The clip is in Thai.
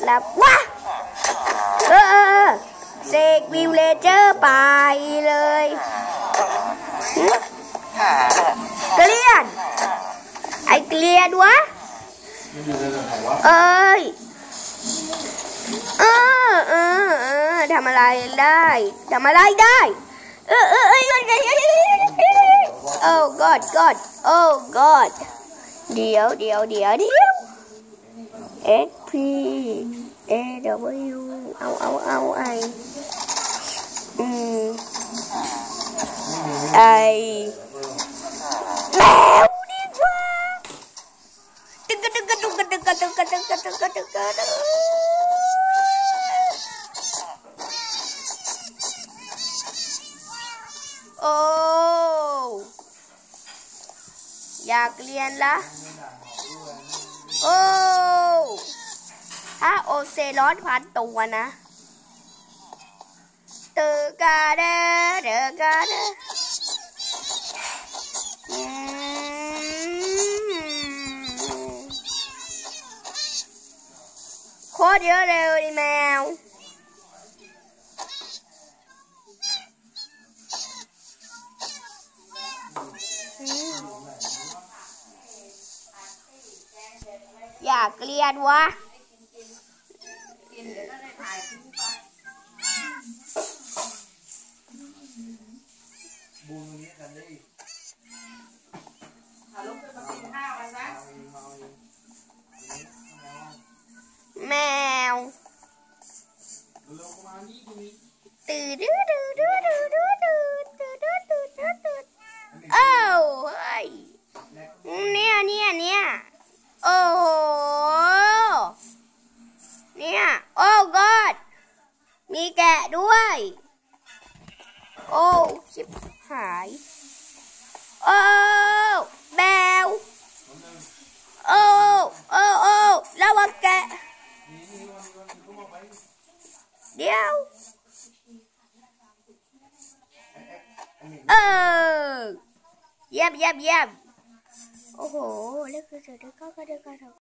หลับวะเสกวิวเลเจอร์ไปเลยเกลียดไอ้เกลียดวะเอ้ยทำอะไรได้ทำอะไรได้โอ้ God God โอ้ God เดี๋ยว SP AW เอาไอแมวดีกว่าตึกโอ้อยากเรียนละโอ้ถ้าโอเซลอสพันตัวนะเดอกาเดโคตรเยอะเลยแมวอยากเรียนวะแมวโอ้เฮ้ยเนี่ยโอ้โหเนี่ยโอ้ God มีแกะด้วยโอ้ชิบหายโอ้แมวโอ้ระวังแกะเดี๋ยวเยี่ยมโอ้โหเลือกคือเสือเด็กก็เด็กก็